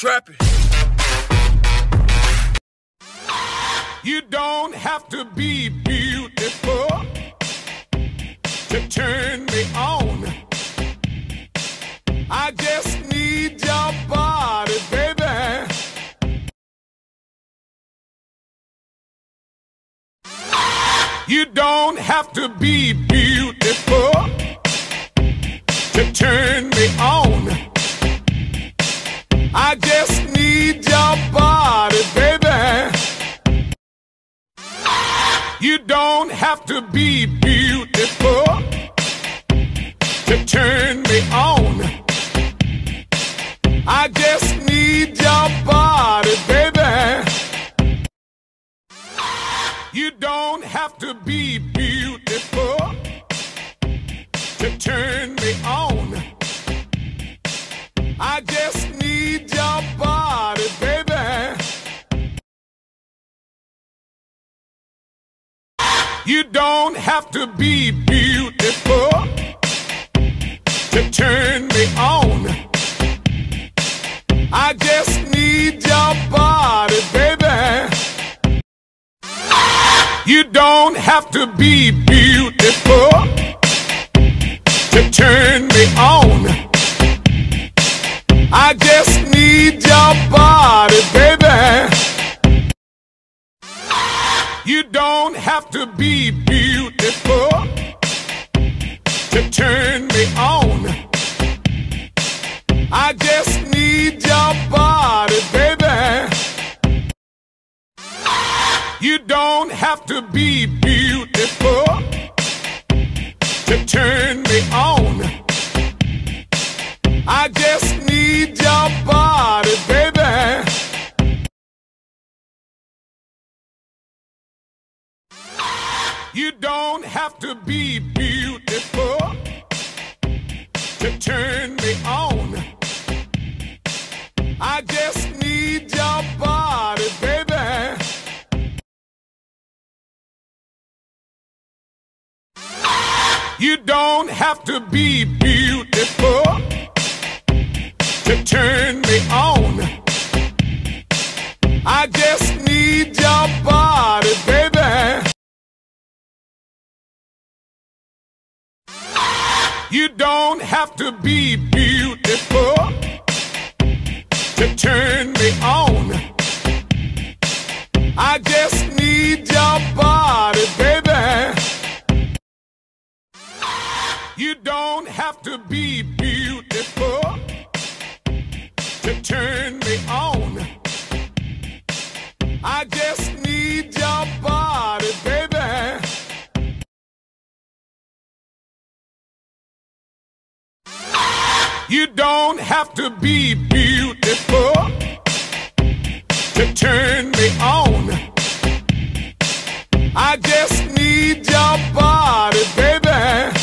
trapping. You don't have to be beautiful to turn me on. I just need your body, baby. You don't have to be beautiful to turn me on. I just need your body, baby. You don't have to be beautiful to turn me on. I just need your body, baby. You don't have to be beautiful to turn me on. I just need your body, baby. You don't have to be beautiful to turn me on. I just need your body, baby. You don't have to be beautiful to turn me on. I just need your body, baby. You don't have to be beautiful to turn me on. I just need your body, baby. You don't have to be beautiful to turn me on. I just need your body, baby. You don't have to be beautiful to turn me on. I just need your body, baby. You don't have to be beautiful to turn me on. I just need your body, baby. You don't have to be beautiful to turn me on. I just need your body, baby. You don't have to be beautiful to turn me on. I just need your body, baby. You don't have to be beautiful to turn me on. I just need your body, baby.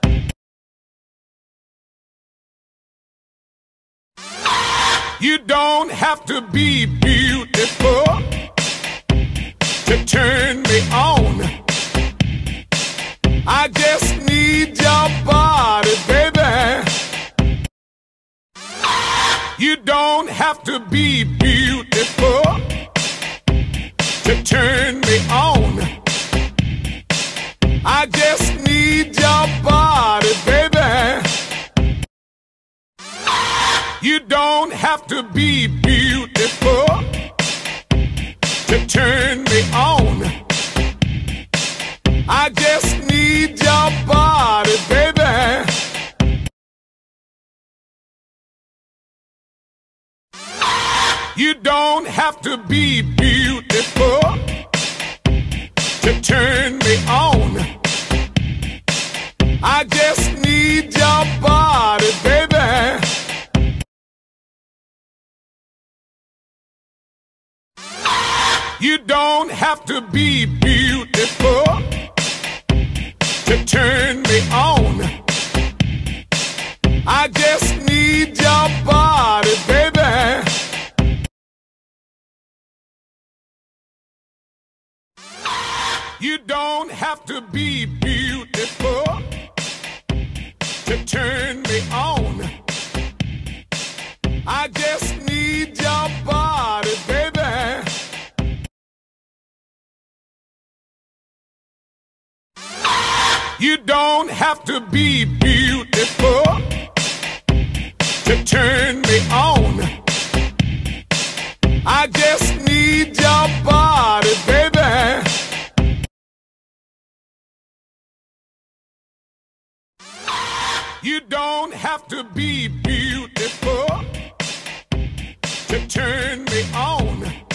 You don't have to be beautiful to turn me on. I just need your body, baby. You don't have to be beautiful to turn me on. I just need your body, baby. You don't have to be beautiful to turn me on. I just need your body, baby. You don't have to be beautiful to turn me on. I just need your body, baby. You don't have to be beautiful to turn me on. I just need your body, baby. You don't have to be beautiful to turn me on. I just need your You don't have to be beautiful to turn me on. I just need your body, baby. You don't have to be beautiful to turn me on.